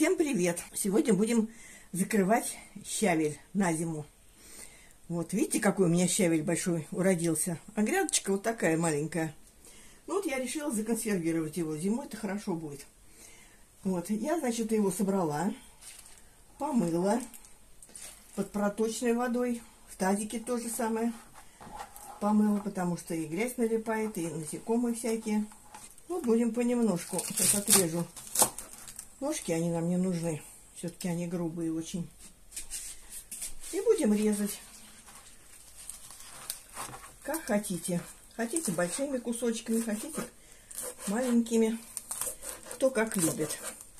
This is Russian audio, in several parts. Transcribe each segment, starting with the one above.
Всем привет! Сегодня будем закрывать щавель на зиму. Вот, видите, какой у меня щавель большой уродился. А грядочка вот такая маленькая. Ну вот я решила законсервировать его. Зимой это хорошо будет. Вот, я, значит, его собрала, помыла под проточной водой. В тазике то же самое помыла, потому что и грязь налипает, и насекомые всякие. Ну, будем понемножку. Сейчас отрежу ножки, они нам не нужны. Все-таки они грубые очень. И будем резать. Как хотите. Хотите большими кусочками, хотите маленькими. Кто как любит.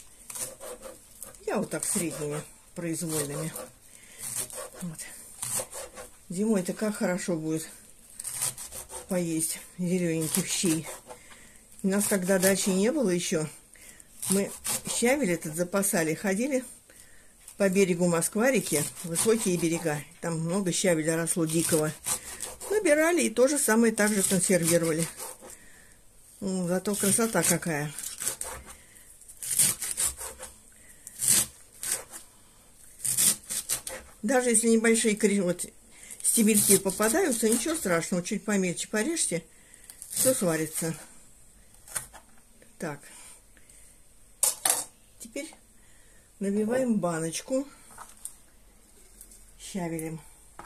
Я вот так средними, произвольными. Вот. Зимой-то как хорошо будет поесть зелененьких щей. У нас тогда дачи не было еще. Мы щавель этот запасали, ходили по берегу Москва-реки, высокие берега. Там много щавеля росло дикого. Набирали и то же самое также консервировали. Зато красота какая. Даже если небольшие вот стебельки попадаются, ничего страшного. Чуть помельче порежьте, все сварится. Так. Теперь набиваем баночку щавелем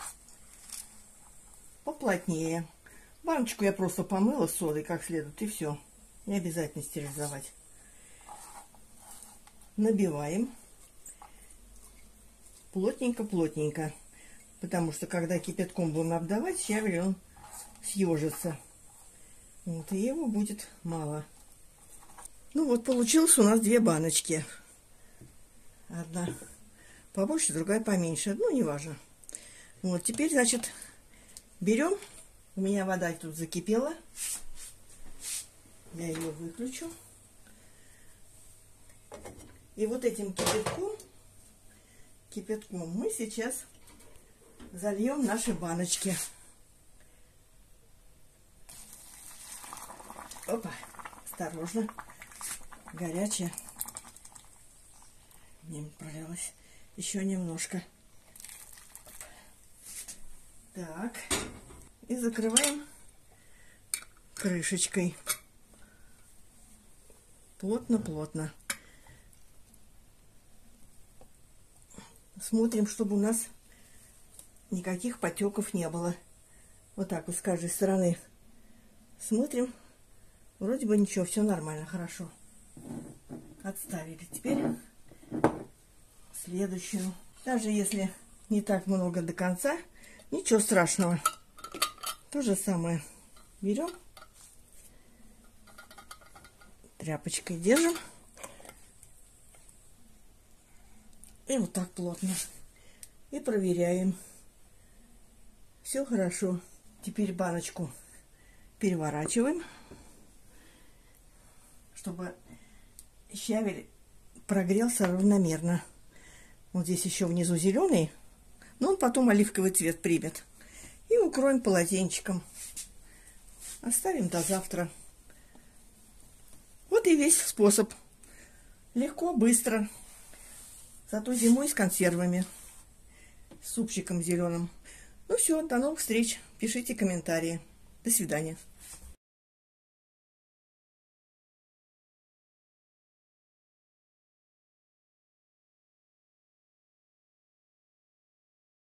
поплотнее. Баночку я просто помыла с содой как следует, и все. Не обязательно стерилизовать. Набиваем плотненько-плотненько, потому что когда кипятком будем обдавать, щавель он съежится. Вот, и его будет мало. Ну вот, получилось у нас две баночки. Одна побольше, другая поменьше. Ну, неважно. Вот, теперь, значит, берем. У меня вода тут закипела. Я ее выключу. И вот этим кипятком мы сейчас зальем наши баночки. Опа, осторожно. Горячая. Не пролилась. Еще немножко. Так. И закрываем крышечкой. Плотно-плотно. Смотрим, чтобы у нас никаких потеков не было. Вот так вот с каждой стороны. Смотрим. Вроде бы ничего, все нормально, хорошо. Отставили. Теперь следующую. Даже если не так много до конца, ничего страшного. То же самое берем, тряпочкой держим и вот так плотно. И проверяем. Все хорошо. Теперь баночку переворачиваем, чтобы щавель прогрелся равномерно. Вот здесь еще внизу зеленый, но он потом оливковый цвет примет. И укроем полотенчиком. Оставим до завтра. Вот и весь способ. Легко, быстро. Зато зимой с консервами. С супчиком зеленым. Ну все, до новых встреч. Пишите комментарии. До свидания.